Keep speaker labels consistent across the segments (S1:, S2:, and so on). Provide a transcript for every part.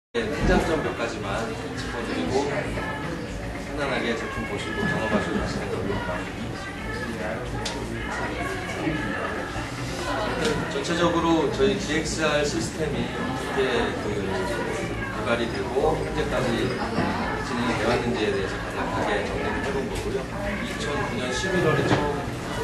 S1: 특장점 몇 가지만 짚어드리고 편안하게 제품 보시고 경험하시고 하시는 걸로 전체적으로 저희 GXR 시스템이 어떻게 개발이 되고 현재까지 진행이 되었는지에 대해서 간략하게 정리를 해본 거고요. 2009년 11월에 처음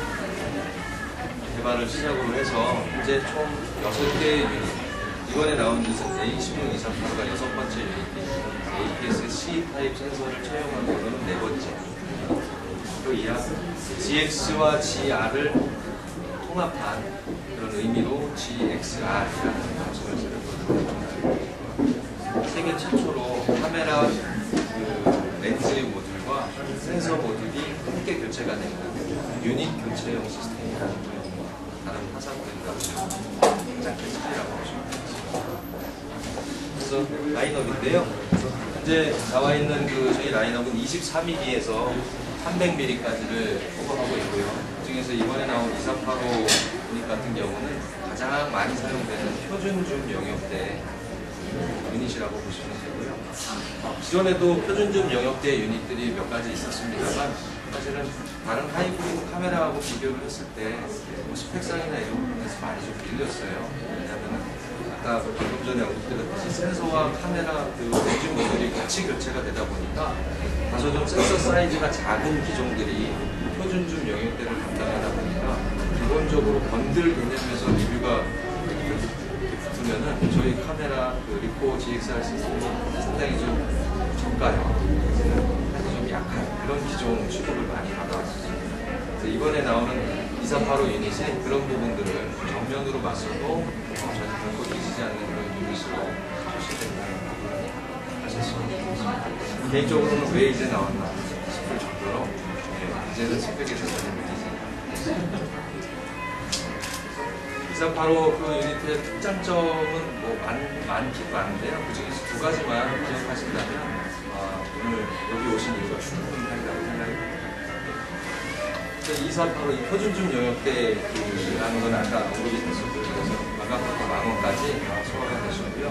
S1: 개발을 시작으로 해서 현재 총 6개의 유닛, 이번에 나온 A16 238가 6번째 유닛, APS-C 타입 센서를 채용한 거는 4번째. 그 이하 GX와 GR을 통합한 그런 의미로 GXR이라는 명칭을 드렸거든요. 세계 최초로 카메라 렌즈 모듈과 센서 모듈이 함께 교체가 되는 유닛 교체용 시스템이라는 거예요. 다른 타사 브랜드하고 가장 큰 차이라고 보시면 됩니다. 그래서 라인업인데요. 현재 나와 있는 저희 라인업은 23mm에서 300mm까지를 커버하고 있고요. 그중에서 이번에 나온 2385 유닛 같은 경우는 가장 많이 사용되는 표준줌 영역대 유닛이라고 보시면 되고요. 기존에도 표준줌 영역대 유닛들이 몇 가지 있었습니다만 사실은 다른 하이브리드 카메라하고 비교를 했을 때 스펙상이나 이런 부분에서 많이 좀 밀렸어요. 왜냐하면 아까 방금 전에 언급드렸듯이 센서와 카메라 렌즈 모듈이 같이 교체가 되다 보니까 다소 좀 센서 사이즈가 작은 기종들이 표준줌 영역대를 담당하다 보니까 기본적으로 번들 개념에서 리뷰가 붙으면은 저희 카메라 리코 GXR 시스템이 상당히 좀 저가요. 사실 좀 약한 그런 기종 취급을 많이 받아왔습니다. 그래서 이번에 나오는 2385 유닛이 그런 부분들을 정면으로 맞서도 전혀 결코 뒤지지 않는 그런 유닛으로 출시된다는 부분을 하셨습니다. 개인적으로는 왜 이제 나왔나 싶을 정도로 이제는 스펙에서 전혀 느끼지 2385 그 유닛의 특장점은 많긴 많은데요. 그 중에서 두 가지만 기억하신다면 오늘 여기 오신 이유가 충분하다고 생각이 듭니다. 2485 이 표준줌 영역대라는 건 아까 언급이 됐었고, 그래서 만각부터 만원까지 소화가 되셨고요.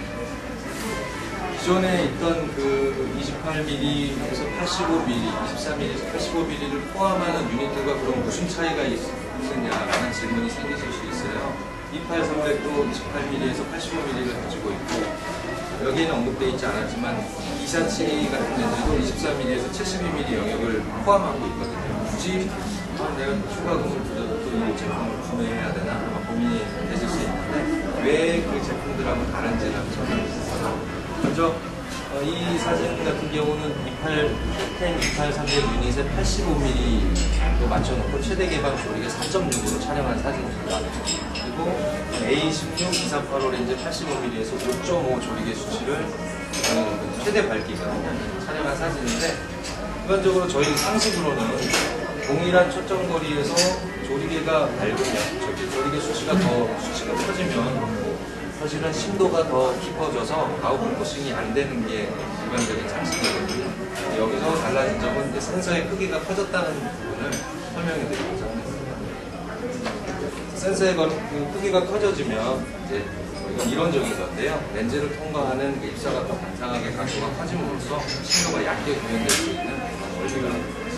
S1: 기존에 있던 28mm에서 85mm, 23mm에서 85mm를 포함하는 유닛들과 그럼 무슨 차이가 있느냐라는 질문이 생기실 수 있어요. 2800도 28mm에서 85mm를 가지고 있고, 여기에는 언급되어 있지 않았지만 이샤치 같은 렌즈도 24mm에서 72mm 영역을 포함하고 있거든요. 굳이 내가 추가금을 들여도 또 이 제품을 구매해야 되나 아마 고민이 되실 수 있는데 왜 그 제품들하고 다른지를 설명드리겠습니다. 먼저 이 사진 같은 경우는 28-300 유닛에 85mm로 맞춰놓고 최대 개방 조리개 4.6으로 촬영한 사진입니다. 그리고 A16 2385 렌즈 85mm에서 5.5 조리개 수치를 최대 밝기가 촬영한 사진인데, 일반적으로 저희 상식으로는 동일한 초점거리에서 조리개가 밝으면 조리개 수치가 커지면 사실은 심도가 더 깊어져서 아웃포커싱이 안 되는 게 일반적인 상식이거든요. 여기서 달라진 점은 이제 센서의 크기가 커졌다는 부분을 설명해 드리고자 합니다. 센서의 크기가 커져지면 이제 이건 이론적인 건데요. 렌즈를 통과하는 입사가 더 반상하게 각도가 커짐으로써 심도가 얕게 구현될 수 있는 원리가 있습니다.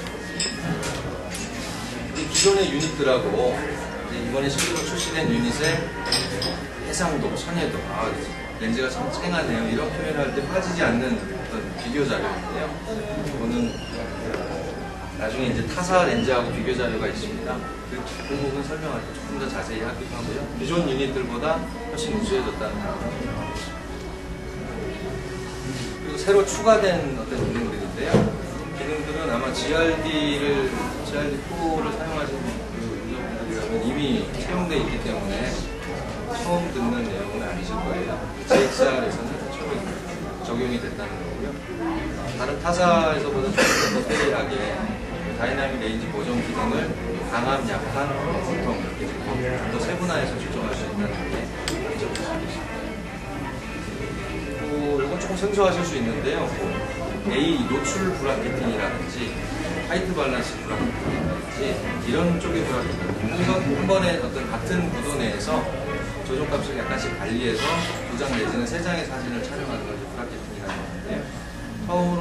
S1: 기존의 유닛들하고 이번에 실제로 출시된 유닛의 해상도, 선해도, 렌즈가 참 쨍하네요. 이런 표현을 할 때 빠지지 않는 어떤 비교 자료인데요. 이거는 나중에 이제 타사 렌즈하고 비교 자료가 있습니다. 그 부분 설명할 때 조금 더 자세히 하기도 하고요. 기존 유닛들보다 훨씬 우수해졌다는 거죠. 그리고 새로 추가된 어떤 기능들인데요. 기능들은 아마 GRD4를 사용하시는 유저분들이라면 이미 채용되어 있기 때문에 처음 듣는 내용은 아니실 거예요. GXR에서는 처음 적용이 됐다는 거고요. 다른 타사에서보다 조금 더 편리하게 다이나믹 레인지 보정 기능을 강함, 약함, 보통 이렇게 좀 더 세분화해서 조정할 수 있다는 게 장점이죠. 이건 조금 생소하실 수 있는데요. A 노출 브라켓팅이라든지 화이트 밸런스 브라켓팅이라든지 이런 쪽의 브라켓팅, 한 번에 어떤 같은 구도 내에서 조정값을 약간씩 관리해서 2장 내지는 3장의 사진을 촬영하는 걸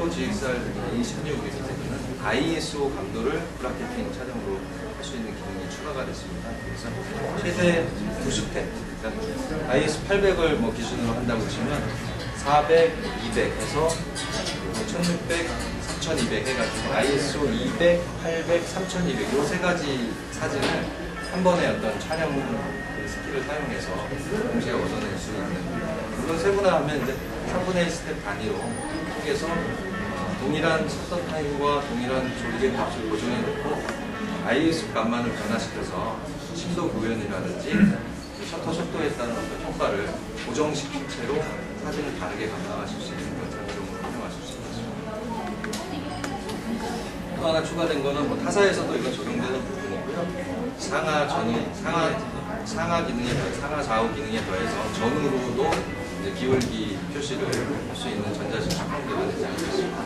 S1: GXR 16mm는 ISO 감도를 브라켓팅 촬영으로 할 수 있는 기능이 추가가 됐습니다. 그래서 최대 90대, 그러니까 ISO 800을 뭐 기준으로 한다고 치면 400, 200에서 1600, 3200 해가지고 ISO 200, 800, 3200 이 세 가지 사진을 한 번에 어떤 촬영 스킬을 사용해서 동시에 얻어낼 수 있는, 물론 세분화하면 이제 3분의 1 스텝 단위로 속에서 동일한 셔터 타임과 동일한 조리개 값을 고정해 놓고 ISO 값만을 변화시켜서 심도 구현이라든지 셔터 속도에 따른 어떤 효과를 고정시킨 채로 사진을 다르게 감당하실 수 있는 그런 장점으로 활용하실 수 있습니다. 또 하나 추가된 거는 뭐 타사에서도 이건 적용되는 부분이고요. 상하 기능에 더해, 상하 좌우 기능에 더해서 전후로도 이제 기울기 표시를 할 수 있는 전자식 축풍기가 되지 않겠습니다.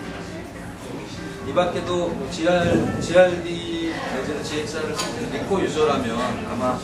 S1: 이 밖에도 뭐 GRD 내지는 GXR을 쓰는 리코 유저라면 아마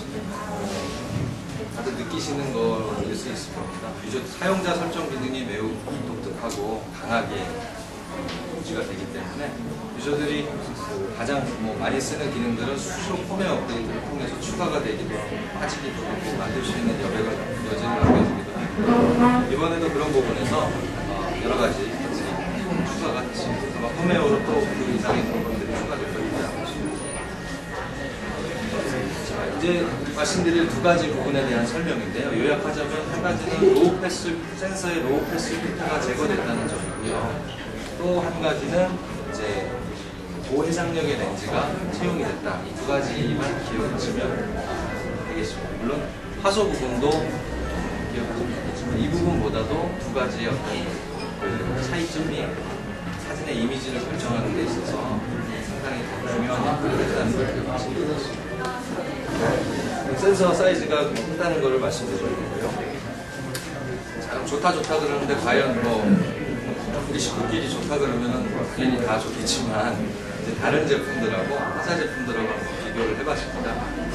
S1: 다들 느끼시는 거일 수 있을 겁니다. 사용자 설정 기능이 매우 독특하고 강하게 유지가 되기 때문에 유저들이 가장 많이 쓰는 기능들은 수시로 폼의 업데이트를 통해서 추가가 되기도 하고 빠지기도 하고 만들 수 있는 여지를 남겨주기도 하고, 이번에도 그런 부분에서 여러 가지 추가가 됐습니다. 아마 폼웨어로 또 그 이상의 부분들이 추가될 거라고 싶습니다. 자, 이제 말씀드릴 두 가지 부분에 대한 설명인데요. 요약하자면 한 가지는 로우 패스, 센서의 로우 패스 필터가 제거됐다는 점이고요. 또 한 가지는 이제 고해상력의 렌즈가 채용이 됐다. 이 두 가지만 기억하시면 되겠습니다. 물론 화소 부분도 기억하시면 되겠지만 이 부분보다도 두 가지의 어떤 그 차이점이 사진의 이미지를 결정하는 데 있어서 상당히 더 중요한 역할을 했다는 걸 기억하시면 되겠습니다. 센서 사이즈가 크다는 것을 말씀드릴 거고요. 자, 좋다 그러는데 과연 우리 식구끼리 좋다 그러면은 괜히 다 좋겠지만 이제 다른 제품들하고 타사 제품들하고 한번 비교를 해봤습니다.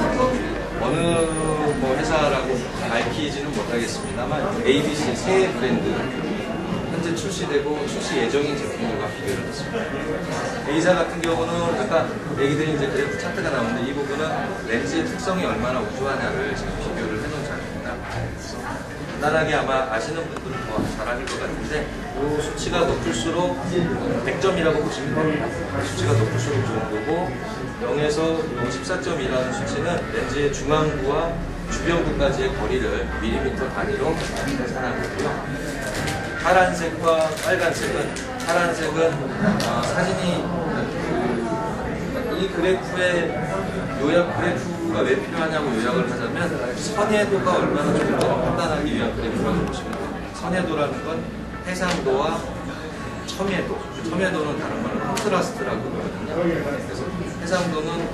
S1: 어느 회사라고 밝히지는 못하겠습니다만 ABC 새 브랜드 현재 출시되고 출시 예정인 제품들과 비교를 했습니다. A사 같은 경우는 아까 얘기들이 이제 그래프 차트가 나오는데 이 부분은 렌즈의 특성이 얼마나 우수하냐를 지금 비교를 해놓은 자료입니다. 간단하게 아마 아시는 분들은 더 잘 아실 것 같은데 이 수치가 높을수록 100점이라고 보시면 됩니다. 수치가 높을수록 좋은 거고 0에서 14점이라는 수치는 렌즈의 중앙부와 주변부까지의 거리를 밀리미터 단위로 계산하고요. 파란색과 빨간색은, 파란색은 사진이 이 그래프의 요약 그래프가 왜 필요하냐고 요약을 하자면 선해도가 얼마나 좋은지를 판단하기 위한 그래프라고 보시면 됩니다. 선해도라는 건 해상도와 첨예도, 첨예도는 다른 말로 콘트라스트라고 그러거든요. 그래서 해상도는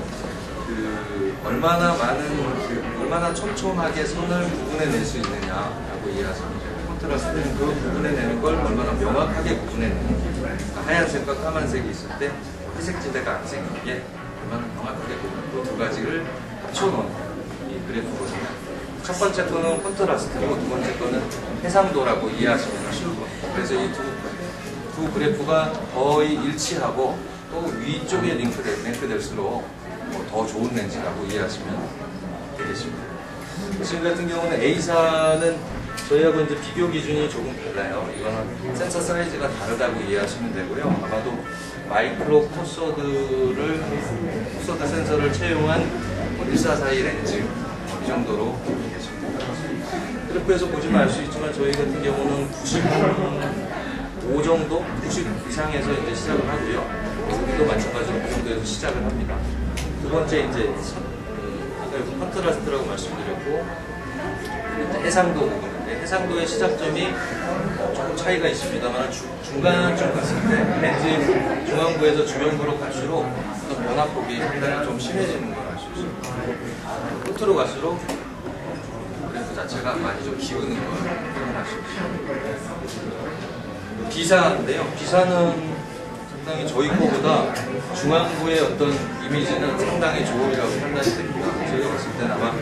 S1: 얼마나 촘촘하게 선을 구분해낼 수 있느냐라고 이해하십니다. 콘트라스트는 그 구분해내는 걸 얼마나 명확하게 구분해내는, 그러니까 하얀색과 까만색이 있을 때 회색지대가 안 생기게 얼마나 명확하게 구분하고 두 가지를 합쳐놓은 이 그래프거든요. 첫 번째 거는 콘트라스트고 두 번째 거는 해상도라고 이해하시면 쉬울 겁니다. 그래서 이 두 그래프가 거의 일치하고 또 위쪽에 링크될수록 더 좋은 렌즈라고 이해하시면 되겠습니다. 지금 같은 경우는 A사는 저희하고 이제 비교 기준이 조금 달라요. 이거는 센서 사이즈가 다르다고 이해하시면 되고요. 아마도 마이크로 코소드 센서를 채용한 144 렌즈 이 정도로 보겠습니다. 그래프에서 보시면 알 수 있지만 저희 같은 경우는 95 정도, 90 이상에서 이제 시작을 하고요. 여기도 마찬가지로 그 정도에서 시작을 합니다. 두 번째 이제 아까 여기 컨트라스트라고 말씀드렸고 해상도 부분인데 해상도의 시작점이 조금 차이가 있습니다만 중간쯤 갔을 때 렌즈 중앙부에서 주변부로 갈수록 어떤 변화폭이 상당히 좀 심해지는 걸 알 수 있습니다. 끝으로 갈수록 그래프 자체가 많이 좀 기우는 걸 확인할 수 있습니다. 비사인데요. 비사는 상당히 저희 거보다 중앙부의 어떤 이미지는 상당히 좋으리라고 판단이 됩니다. 저희가 봤을 때는 아마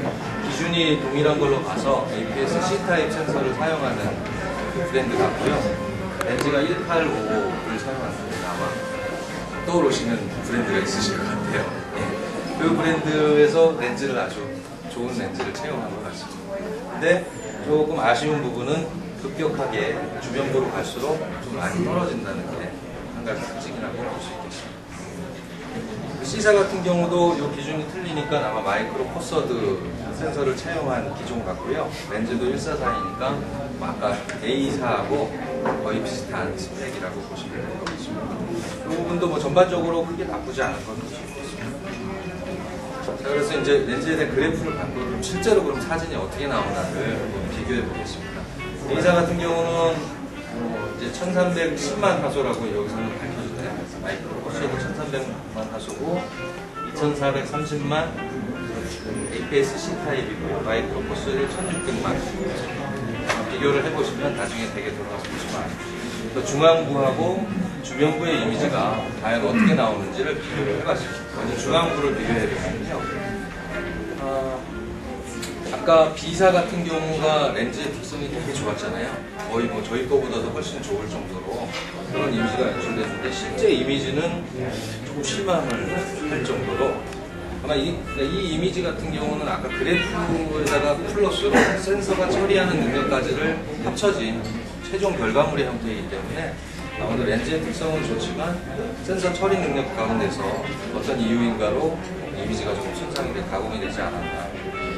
S1: 기준이 동일한 걸로 봐서 APS-C 타입 센서를 사용하는 브랜드 같고요. 렌즈가 185를 사용하는데 아마 떠오르시는 브랜드가 있으실 것 같아요. 예. 그 브랜드에서 렌즈를 아주 좋은 렌즈를 채용한 것 같습니다. 근데 조금 아쉬운 부분은 급격하게 주변부로 갈수록 좀 많이 떨어진다는 게 한 가지 특징이라고 볼 수 있겠습니다. C사 같은 경우도 이 기준이 틀리니까 아마 마이크로 포서드 센서를 채용한 기종 같고요. 렌즈도 144이니까 아까 A사하고 거의 비슷한 스펙이라고 보시면 될 것 같습니다. 이 부분도 뭐 전반적으로 크게 나쁘지 않은 건 보실 수 있습니다. 자, 그래서 이제 렌즈에 대한 그래프를 갖고 실제로 그럼 사진이 어떻게 나오나를 비교해 보겠습니다. A사 같은 경우는 이제 1310만 화소라고 여기서는 밝혀주네요. 마이크로 포서도 1300만 화소고 2430만 APS-C 타입이고요. 마이크로 포서를 1600만. 비교를 해보시면 나중에 되게 돌아가서 보시면 중앙부하고 주변부의 이미지가 과연 어떻게 나오는지를 비교를 해봤습니다. 먼저 중앙부를 비교해보면요. 아까 B사 같은 경우가 렌즈의 특성이 되게 좋았잖아요. 거의 뭐 저희 거보다도 훨씬 좋을 정도로 그런 이미지가 연출됐는데 실제 이미지는 조금 실망을 할 정도로 아마 이 이미지 같은 경우는 아까 그래프에다가 플러스로 센서가 처리하는 능력까지를 합쳐진 최종 결과물의 형태이기 때문에 오늘 렌즈의 특성은 좋지만 센서 처리 능력 가운데서 어떤 이유인가로 이미지가 조금 손상이 돼 가공이 되지 않았나.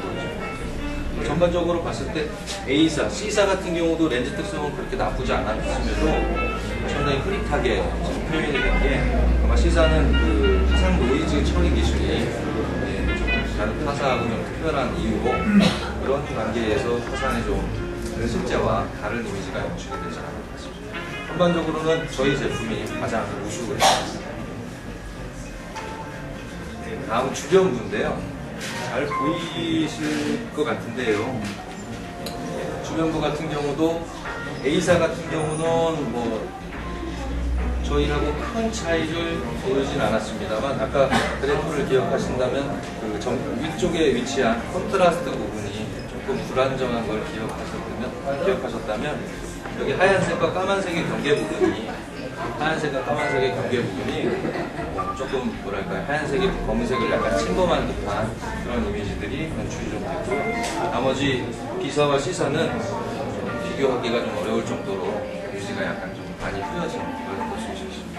S1: 전반적으로 봤을 때 A사, C사 같은 경우도 렌즈 특성은 그렇게 나쁘지 않았음에도 상당히 흐릿하게 지금 표현이 된 게 아마 C사는 그 화상 노이즈 처리 기술이 다른 타사하고 좀 특별한 이유로 그런 관계에서 화상의 좀 실제와 다른 이미지가 연출이 되지 않은 것 같습니다. 전반적으로는 저희 제품이 가장 우수를 했습니다. 다음 주변부인데요. 잘 보이실 것 같은데요. 주변부 같은 경우도 A사 같은 경우는 뭐 저희하고 큰 차이를 보이진 않았습니다만 아까 그래프를 기억하신다면 그 위쪽에 위치한 컨트라스트 부분이 조금 불안정한 걸 기억하셨다면 여기 하얀색과 까만색의 경계 부분이 조금 뭐랄까요, 하얀색이 검은색을 약간 침범한 듯한 그런 이미지들이 연출이 좀 되고 나머지 B사와 C사는 비교하기가 좀 어려울 정도로 이미지가 약간 좀 많이 흐려진 그런 걸 수 있습니다.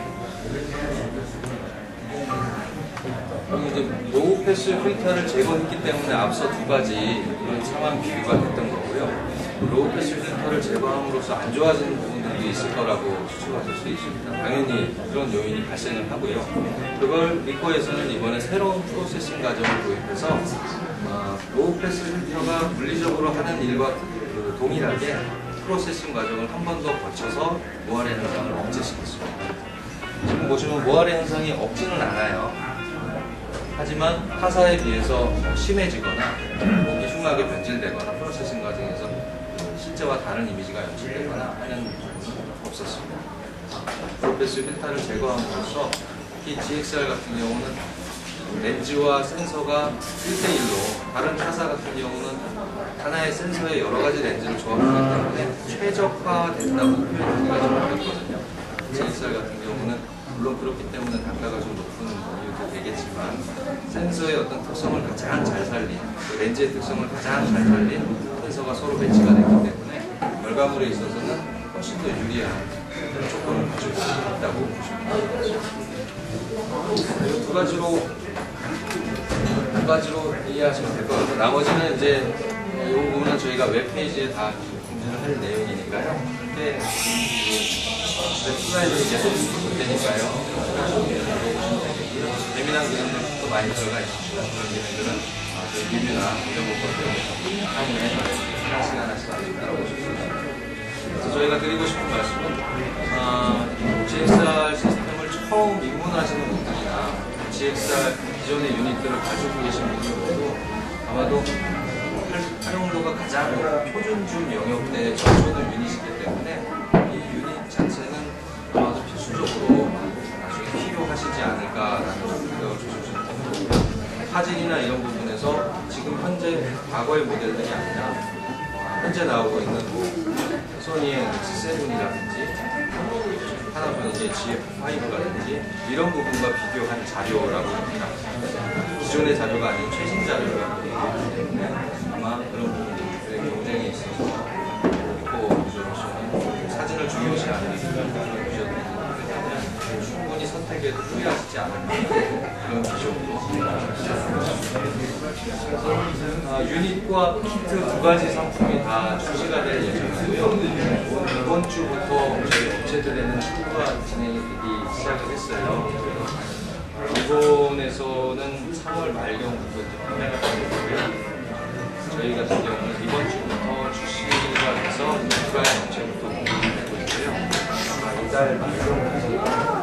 S1: 그리고 이제 로우 패스 필터를 제거했기 때문에 앞서 두 가지 그런 상황 비교가 됐던 거고요. 로우 패스 필터를 제거함으로써 안 좋아지는 부분들이 있을 거라고 추측하실 수 있습니다. 당연히 그런 요인이 발생을 하고요. 그걸 리코에서는 이번에 새로운 프로세싱 과정을 도입해서 로우 패스 필터가 물리적으로 하는 일과 동일하게 프로세싱 과정을 한 번 더 거쳐서 모아레 현상을 억제시켰습니다. 지금 보시면 모아레 현상이 없지는 않아요. 하지만 타사에 비해서 심해지거나 목이 흉하게 변질되거나 프로세싱 과정에서 실제와 다른 이미지가 연출되거나 하는 부분은 없었습니다. 프로패스 필터를 제거함으로써 특히 GXR 같은 경우는 렌즈와 센서가 1대1로 다른 타사 같은 경우는 하나의 센서에 여러 가지 렌즈를 조합하기 때문에 최적화된다고 표현하기가 좀 어렵거든요. GXR 같은 경우는 물론 그렇기 때문에 단가가 좀 높은 이유도 되겠지만 센서의 어떤 특성을 가장 잘 살린, 렌즈의 특성을 가장 잘 살린 센서가 서로 배치가 됐기 때문에 결과물에 있어서는 훨씬 더 유리한 조건을 가지고 있다고 보시면 됩니다. 두 가지로 이해하시면 될 것 같고 나머지는 이제 이 부분은 저희가 웹페이지에 다 공지를 할 내용이니까요. 그때 슬라이드를 계속 볼 테니까요. 재미난 기능들도 많이 들어가 있습니다. 그런 기능들은 저희 리뷰나 이런 것들 향후에 하나씩 따라오실 수 있습니다. 그래서 저희가 드리고 싶은 말씀은 GXR 시스템을 처음 입문하시는 분들이나 GXR 기존의 유닛들을 가지고 계신 분들도 아마도 활용도가 가장 표준준 영역대에 적절한 유닛이기 때문에 이 유닛 자체는 아마도 필수적으로 나중에 필요하시지 않을까라는 생각을 주셨습니다. 화질이나 이런 부분에서 지금 현재 과거의 모델들이 아니라 현재 나오고 있는 소니의 X7이라든지 GF5라든지 이런 부분과 비교한 자료라고 생각합니다. 기존의 자료가 아닌 최신 자료라고 얘기하기 때문에 아마 그런 부분들의 경쟁이 있어서 리코 유저로서는 사진을 중요시하는 유저들이 충분히 선택에도 후회하시지 않을 그런 기종으로 유닛과 키트 두 가지 상품이 다 출시가 될 예정이고요. 이번 주부터 저희 업체들에는 출고가 진행이 되기 시작을 했어요. 일본에서는 3월 말경부터 판매가 되고요. 저희 같은 경우는 이번 주부터 출시가 돼서 국가의 업체부터 공급되고 있고요. 아마 이달 말경부터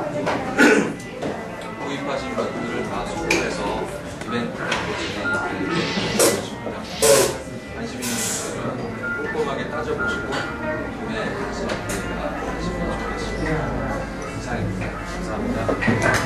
S1: 구입하신 분들을 다 소개해서 이벤트가 진행이 되는 것입니다. 관심 있는 분들은 꼼꼼하게 따져보시고 구매하시는 기회가 되시면 좋겠습니다. 이상입니다. 감사합니다.